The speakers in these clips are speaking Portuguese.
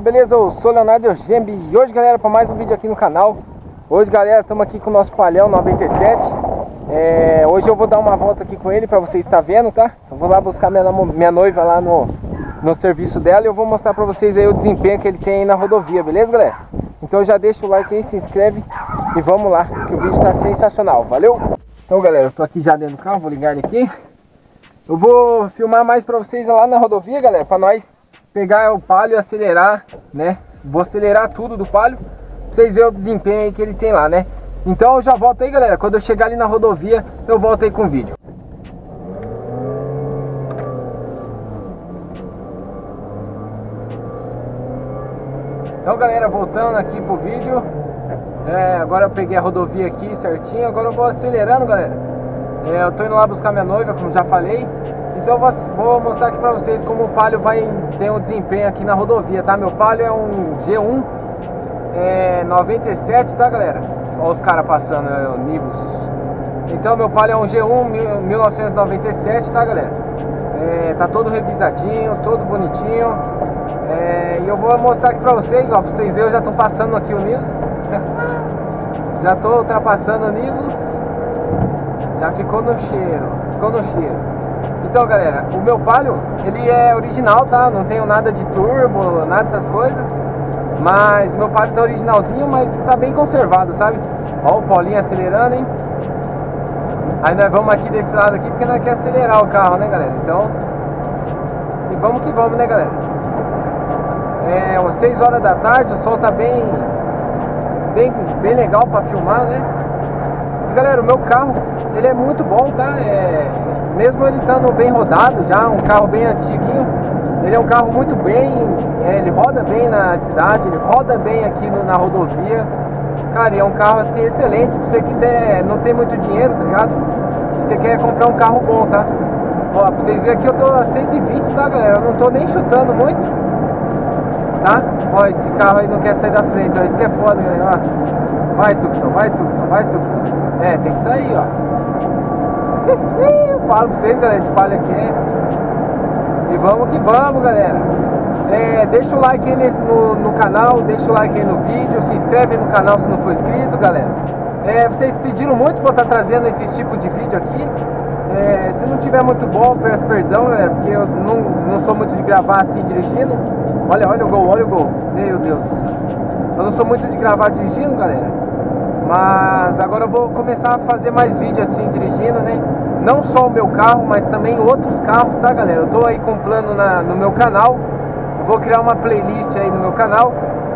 beleza? Eu sou Leonardo Eugembi e hoje, galera, para mais um vídeo aqui no canal. Hoje, galera, estamos aqui com o nosso palhão 97. Hoje eu vou dar uma volta aqui com ele para vocês estar vendo, tá? Eu vou lá buscar minha noiva lá no serviço dela e eu vou mostrar para vocês aí o desempenho que ele tem aí na rodovia, beleza, galera? Então já deixa o like aí, se inscreve e vamos lá, que o vídeo tá sensacional, valeu? Então, galera, eu tô aqui já dentro do carro, vou ligar ele aqui. Eu vou filmar mais para vocês lá na rodovia, galera, para nós pegar o Palio e acelerar, né? Vou acelerar tudo do Palio pra vocês verem o desempenho aí que ele tem lá, né? Então eu já volto aí, galera. Quando eu chegar ali na rodovia, eu volto aí com o vídeo. Então, galera, voltando aqui pro vídeo. Agora eu peguei a rodovia aqui certinho. Agora eu vou acelerando, galera. Eu tô indo lá buscar minha noiva, como já falei. Então eu vou mostrar aqui pra vocês como o Palio tem um desempenho aqui na rodovia, tá? Meu Palio é um G1 97, tá, galera? Olha os caras passando, Nivus. Então meu Palio é um G1 1997, tá, galera? Tá todo revisadinho, todo bonitinho. E eu vou mostrar aqui pra vocês, ó, pra vocês verem, eu já tô passando aqui o Nivus. Já tô ultrapassando o Nivus. Já ficou no cheiro, Então, galera, o meu Palio, ele é original, tá? Não tenho nada de turbo, nada dessas coisas. Mas meu Palio tá originalzinho, mas tá bem conservado, sabe? Ó o Paulinho acelerando, hein? Aí nós vamos aqui desse lado aqui, porque nós queremos acelerar o carro, né, galera? Então, e vamos que vamos, né, galera? Umas 6 horas da tarde, o sol tá bem legal pra filmar, né? E, galera, o meu carro, ele é muito bom, tá? Mesmo ele estando bem rodado já, um carro bem antiguinho, ele é um carro muito bem, ele roda bem na cidade, ele roda bem aqui na rodovia. Cara, é um carro assim excelente, pra você que não tem muito dinheiro, tá ligado? E você quer comprar um carro bom, tá? Ó, pra vocês verem aqui eu tô a 120, tá, galera? Eu não tô nem chutando muito, tá? Ó, esse carro aí não quer sair da frente, ó, isso que é foda, galera, ó. Vai, Tucson, vai, Tucson, vai, Tucson. Tem que sair, ó. Eu falo pra vocês, galera, esse Palio aqui E vamos que vamos, galera. Deixa o like aí no canal, deixa o like aí no vídeo, se inscreve no canal se não for inscrito, galera. Vocês pediram muito pra eu estar trazendo esse tipo de vídeo aqui. Se não tiver muito bom, peço perdão, galera, porque eu não sou muito de gravar assim dirigindo. Olha o gol, olha o gol. Meu Deus do céu. Eu não sou muito de gravar dirigindo, galera. Mas agora eu vou começar a fazer mais vídeos assim dirigindo, né? Não só o meu carro, mas também outros carros, tá, galera? Eu tô aí com um plano no meu canal. Eu vou criar uma playlist aí no meu canal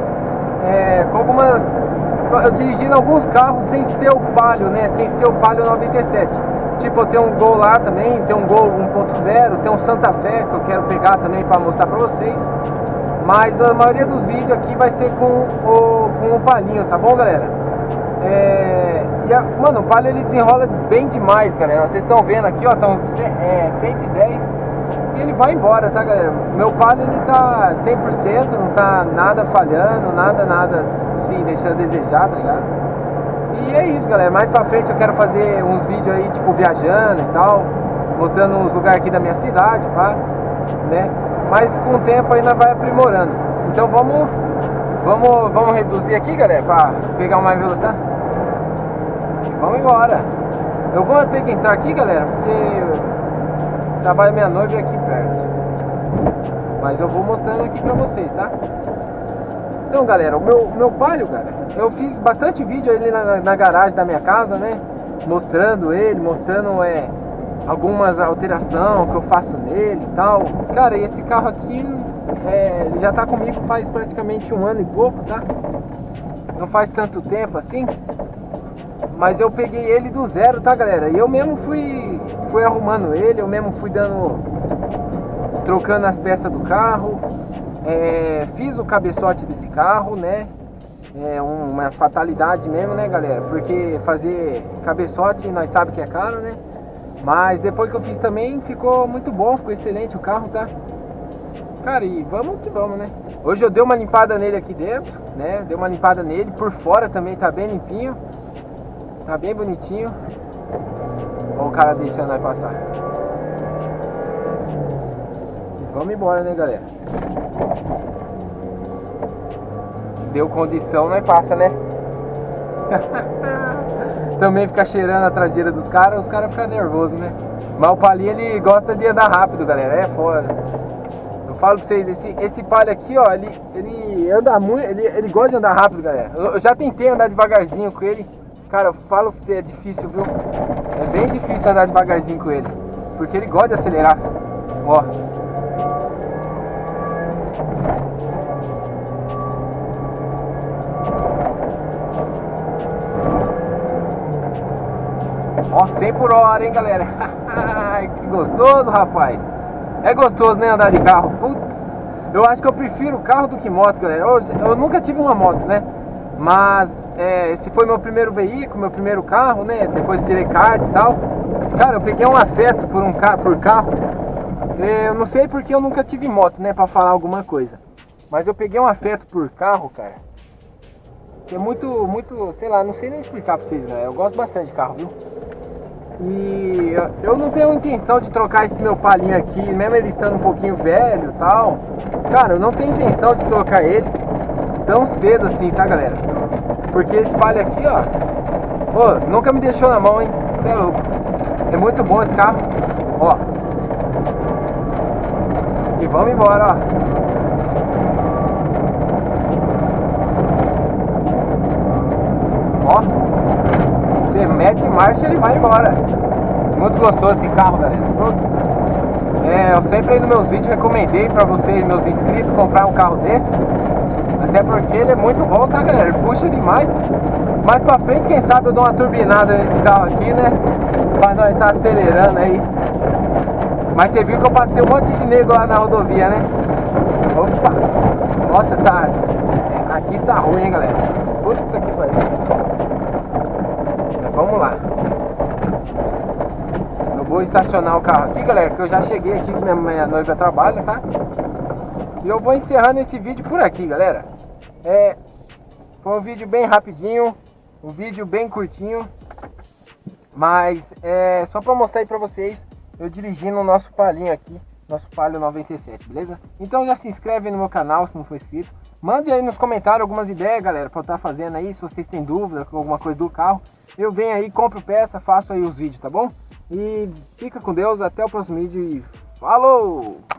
com algumas... Eu dirigindo alguns carros sem ser o Palio, né? Sem ser o Palio 97. Tipo, eu tenho um Gol lá também, tem um Gol 1.0, tem um Santa Fé que eu quero pegar também pra mostrar pra vocês. Mas a maioria dos vídeos aqui vai ser com o Palinho, tá bom, galera? Mano, o Palio ele desenrola bem demais, galera. Vocês estão vendo aqui, ó, estão 110 e ele vai embora, tá, galera? Meu Palio ele tá 100%, não tá nada falhando, nada assim, deixando a desejar, tá ligado? E é isso, galera. Mais pra frente eu quero fazer uns vídeos aí, tipo, viajando e tal, mostrando uns lugares aqui da minha cidade, pá, né? Mas com o tempo aí nós vai aprimorando. Então vamos reduzir aqui, galera, pra pegar mais velocidade. Vamos embora. Eu vou ter que entrar aqui, galera, porque trabalha minha noiva aqui perto. Mas eu vou mostrando aqui pra vocês, tá? Então, galera, o meu Palio, cara, eu fiz bastante vídeo ali na garagem da minha casa, né? Mostrando algumas alterações que eu faço nele e tal. Cara, e esse carro aqui, ele já tá comigo faz praticamente 1 ano e pouco, tá? Não faz tanto tempo assim. Mas eu peguei ele do zero, tá, galera? E eu mesmo fui arrumando ele, eu mesmo fui trocando as peças do carro. Fiz o cabeçote desse carro, né? Uma fatalidade mesmo, né, galera? Porque fazer cabeçote nós sabemos que é caro, né? Mas depois que eu fiz também ficou muito bom, ficou excelente o carro, tá? Cara, e vamos que vamos, né? Hoje eu dei uma limpada nele aqui dentro, né? Dei uma limpada nele, por fora também tá bem limpinho. Tá bem bonitinho. Olha o cara deixando nós passar. E vamos embora, né, galera? deu condição, nós passa, né? Também ficar cheirando a traseira dos caras, os caras ficam nervosos, né? Mas o Palio, ele gosta de andar rápido, galera, é foda. Eu falo pra vocês, esse Palio aqui, ó, ele anda muito, ele gosta de andar rápido, galera. Eu já tentei andar devagarzinho com ele. Cara, eu falo pra você, é difícil, viu? É bem difícil andar devagarzinho com ele, porque ele gosta de acelerar. Ó. Ó, 100 por hora, hein, galera? Que gostoso, rapaz. É gostoso, né, andar de carro. Putz, eu acho que eu prefiro carro do que moto, galera. Eu nunca tive uma moto, né? Mas esse foi meu primeiro veículo, meu primeiro carro, né? Depois tirei kart e tal. Cara, eu peguei um afeto por carro. Eu não sei porque eu nunca tive moto, né? Pra falar alguma coisa. Mas eu peguei um afeto por carro, cara. Que é muito, sei lá, não sei nem explicar pra vocês, né? Eu gosto bastante de carro, viu? E eu não tenho intenção de trocar esse meu Palinho aqui, mesmo ele estando um pouquinho velho e tal. Cara, eu não tenho intenção de trocar ele tão cedo assim, tá, galera? Porque esse Palio aqui, ó, pô, nunca me deixou na mão, hein? Você é louco. É muito bom esse carro, ó. E vamos embora, ó. Ó, você mete marcha, ele vai embora. Muito gostoso esse carro, galera. Eu sempre aí nos meus vídeos recomendei pra vocês, meus inscritos, comprar um carro desse. Até porque ele é muito bom, tá, galera? Ele puxa demais. Mais pra frente, quem sabe eu dou uma turbinada nesse carro aqui, né? Pra nós tá acelerando aí. Mas você viu que eu passei um monte de nego lá na rodovia, né? Opa! Nossa, aqui tá ruim, hein, galera? Puta que pariu. Mas vamos lá. Eu vou estacionar o carro aqui, galera, que eu já cheguei aqui que minha noiva trabalha, tá? E eu vou encerrando esse vídeo por aqui, galera. Foi um vídeo bem rapidinho, um vídeo bem curtinho, mas só pra mostrar aí pra vocês eu dirigindo o nosso Palinho aqui, nosso Palio 97, beleza? Então já se inscreve aí no meu canal se não for inscrito. Mande aí nos comentários algumas ideias, galera, pra eu estar fazendo aí, se vocês têm dúvida com alguma coisa do carro. Eu venho aí, compro peça, faço aí os vídeos, tá bom? E fica com Deus, até o próximo vídeo e falou!